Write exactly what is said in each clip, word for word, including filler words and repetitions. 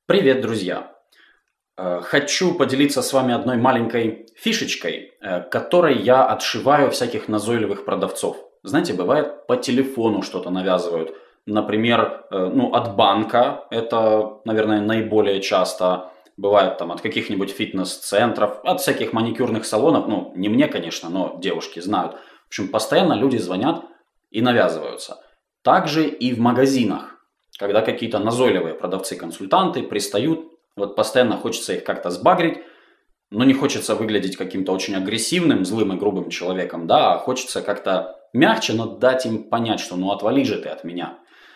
Привет, друзья! Э, Хочу поделиться с вами одной маленькой фишечкой, э, которой я отшиваю всяких назойливых продавцов. Знаете, бывает по телефону что-то навязывают. Например, э, ну, от банка, это, наверное, наиболее часто. Бывает там от каких-нибудь фитнес-центров, от всяких маникюрных салонов. Ну, не мне, конечно, но девушки знают. В общем, постоянно люди звонят и навязываются. Также и в магазинах. Когда какие-то назойливые продавцы-консультанты пристают, вот постоянно хочется их как-то сбагрить, но не хочется выглядеть каким-то очень агрессивным, злым и грубым человеком, да, а хочется как-то мягче, но дать им понять, что ну отвали же ты от меня.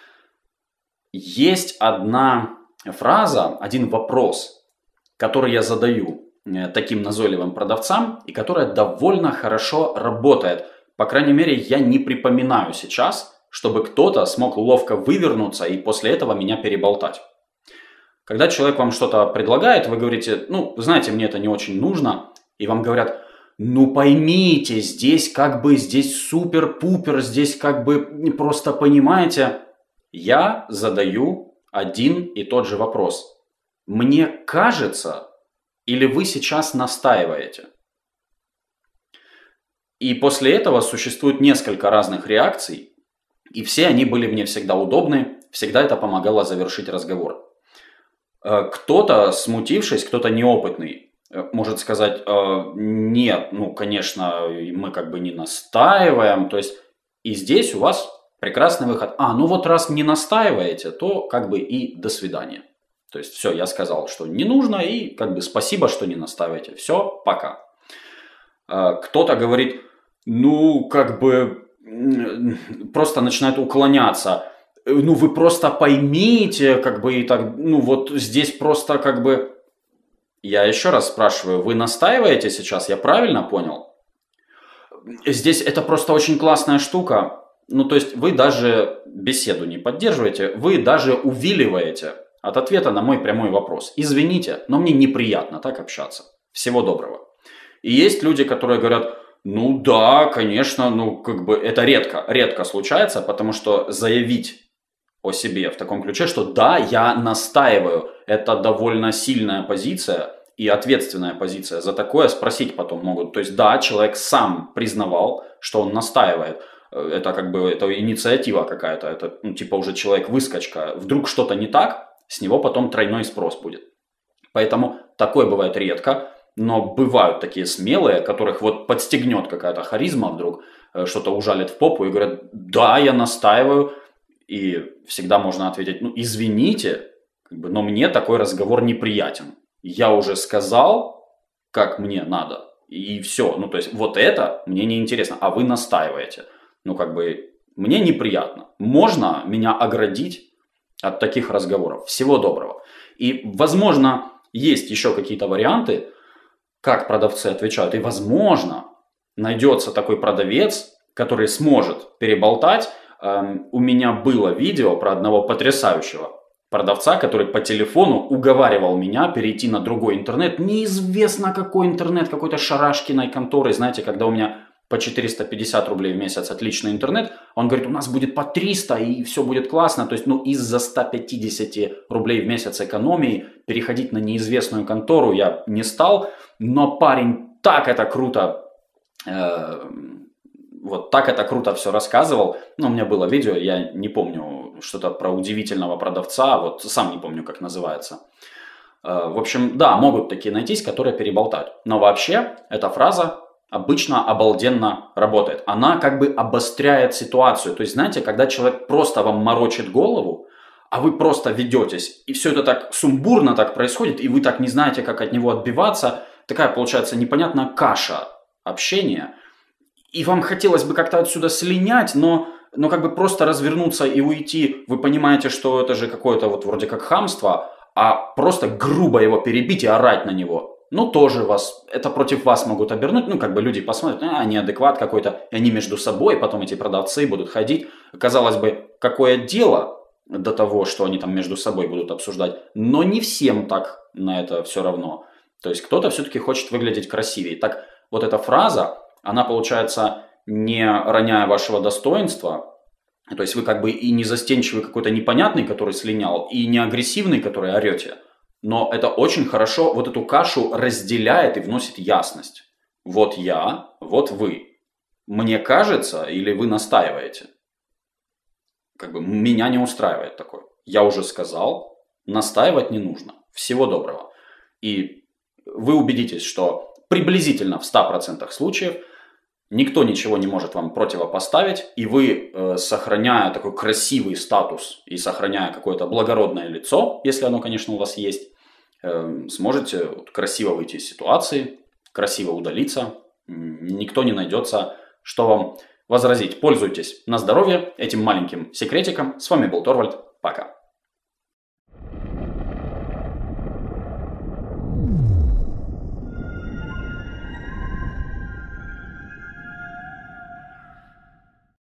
Есть одна фраза, один вопрос, который я задаю э, таким назойливым продавцам, и которая довольно хорошо работает. По крайней мере, я не припоминаю сейчас, чтобы кто-то смог ловко вывернуться и после этого меня переболтать. Когда человек вам что-то предлагает, вы говорите, ну, знаете, мне это не очень нужно, и вам говорят, ну поймите, здесь как бы, здесь супер-пупер, здесь как бы просто понимаете. Я задаю один и тот же вопрос. Мне кажется, или вы сейчас настаиваете? И после этого существует несколько разных реакций, и все они были мне всегда удобны, всегда это помогало завершить разговор. Э, Кто-то, смутившись, кто-то неопытный, э, может сказать, «Э, нет, ну, конечно, мы как бы не настаиваем, то есть и здесь у вас прекрасный выход. А, ну вот раз не настаиваете, то как бы и до свидания. То есть все, я сказал, что не нужно, и как бы спасибо, что не настаиваете. Все, пока. Э, Кто-то говорит, ну, как бы просто начинает уклоняться. Ну, вы просто поймите, как бы, и так, ну, вот здесь просто, как бы... Я еще раз спрашиваю, вы настаиваете сейчас, я правильно понял? Здесь это просто очень классная штука. Ну, то есть, вы даже беседу не поддерживаете, вы даже увиливаете от ответа на мой прямой вопрос. Извините, но мне неприятно так общаться. Всего доброго. И есть люди, которые говорят... Ну да, конечно, ну как бы это редко, редко случается, потому что заявить о себе в таком ключе, что да, я настаиваю, это довольно сильная позиция и ответственная позиция. За такое спросить потом могут. То есть да, человек сам признавал, что он настаивает. Это как бы это инициатива какая-то, это ну, типа уже человек-выскочка. Вдруг что-то не так, с него потом тройной спрос будет. Поэтому такое бывает редко. Но бывают такие смелые, которых вот подстегнет какая-то харизма вдруг, что-то ужалит в попу и говорят, да, я настаиваю. И всегда можно ответить, ну извините, как бы, но мне такой разговор неприятен. Я уже сказал, как мне надо, и все. Ну то есть вот это мне не интересно, а вы настаиваете. Ну как бы мне неприятно. Можно меня оградить от таких разговоров. Всего доброго. И возможно есть еще какие-то варианты, как продавцы отвечают. И, возможно, найдется такой продавец, который сможет переболтать. Эм, у меня было видео про одного потрясающего продавца, который по телефону уговаривал меня перейти на другой интернет. Неизвестно какой интернет, какой-то шарашкиной конторы. Знаете, когда у меня по четыреста пятьдесят рублей в месяц отличный интернет, он говорит, у нас будет по триста и все будет классно. То есть, ну, из-за ста пятидесяти рублей в месяц экономии переходить на неизвестную контору я не стал. Но парень так это круто, э, вот так это круто все рассказывал. Ну, у меня было видео, я не помню, что-то про удивительного продавца, вот сам не помню, как называется. Э, в общем, да, могут такие найтись, которые переболтают. Но вообще, эта фраза обычно обалденно работает. Она как бы обостряет ситуацию. То есть, знаете, когда человек просто вам морочит голову, а вы просто ведетесь, и все это так сумбурно так происходит, и вы так не знаете, как от него отбиваться, такая получается непонятная каша общения, и вам хотелось бы как-то отсюда слинять, но, но как бы просто развернуться и уйти, вы понимаете, что это же какое-то вот вроде как хамство, а просто грубо его перебить и орать на него. Ну, тоже вас, это против вас могут обернуть, ну, как бы люди посмотрят, а, неадекват какой-то, и они между собой, потом эти продавцы будут ходить. Казалось бы, какое дело до того, что они там между собой будут обсуждать, но не всем так на это все равно. То есть кто-то все-таки хочет выглядеть красивее. Так вот эта фраза, она получается, не роняя вашего достоинства, то есть вы как бы и не застенчивый какой-то непонятный, который слинял, и не агрессивный, который орете, но это очень хорошо вот эту кашу разделяет и вносит ясность. Вот я, вот вы. Мне кажется, или вы настаиваете? Как бы меня не устраивает такое. Я уже сказал, настаивать не нужно. Всего доброго. И вы убедитесь, что приблизительно в ста процентах случаев никто ничего не может вам противопоставить, и вы, э, сохраняя такой красивый статус и сохраняя какое-то благородное лицо, если оно, конечно, у вас есть, э, сможете вот красиво выйти из ситуации, красиво удалиться, никто не найдется, что вам возразить. Пользуйтесь на здоровье этим маленьким секретиком. С вами был Торвальд. Пока.